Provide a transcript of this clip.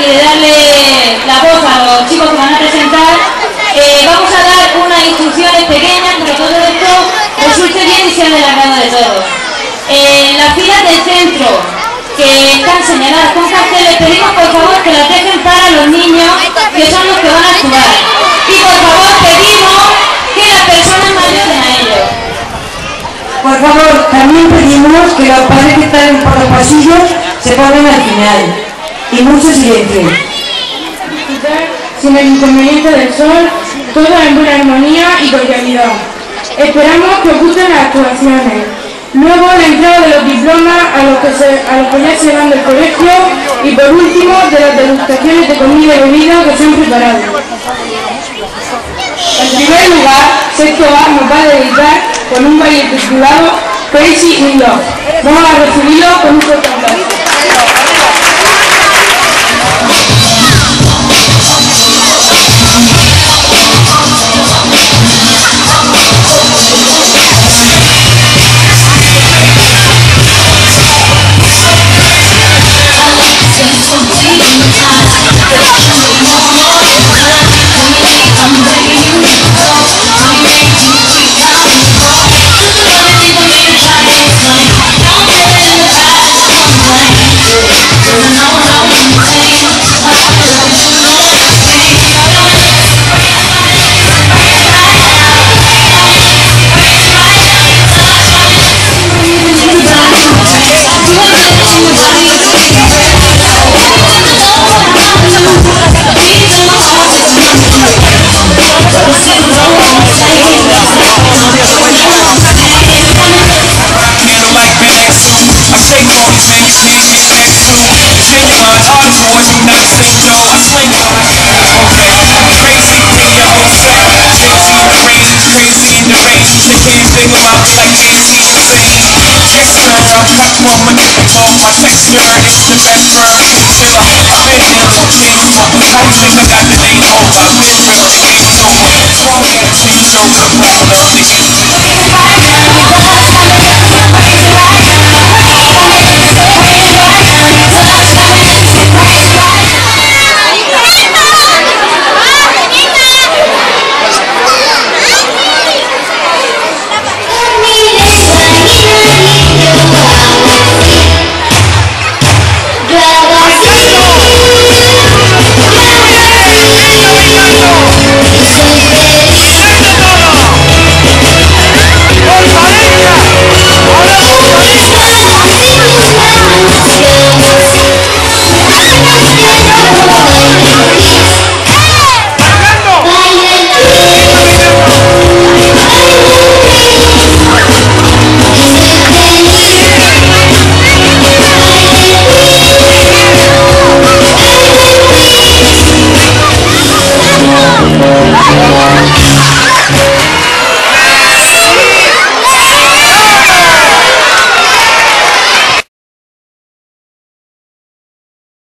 de darle la voz a los chicos que van a presentar, vamos a dar unas instrucciones pequeñas para que todo esto resulte bien y sea del agrado de todos. Las filas del centro que están señaladas con carteles, pedimos por favor que las dejen para los niños, que son los que van a actuar. Y por favor pedimos que las personas nos ayuden a ellos. Por favor, también pedimos que los padres que están por los pasillos se pongan al final. Y mucho silencio. Sin el inconveniente del sol, todo en buena armonía y cordialidad. Esperamos que os gusten las actuaciones. Luego la entrega de los diplomas a los que ya se van del colegio y por último de las degustaciones de comida y bebida que se han preparado. En primer lugar, Sexto A nos va a dedicar con un baile titulado Crazy in Love. Vamos a recibirlo con un fuerte aplauso. My texture is the